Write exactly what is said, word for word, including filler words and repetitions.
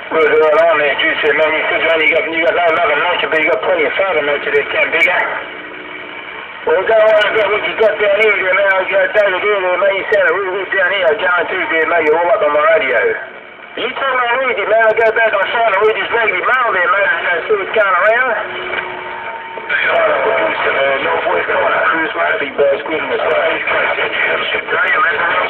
Put it all on there, you said, man, you sit down, you got, you got not enough lunch, but you got plenty of fat lunch that can't be got. Well, we got all I got what you got down here, there, man. I got down here, there, man. You sent a real good down here. I guarantee you, man, you roll up on my radio. You told me I read it, man. I got back on the side and read this lady mouth there, man. I got to see what's kind of around. Producer, man. No voice going to cruise my feet, bud. Squid in the side.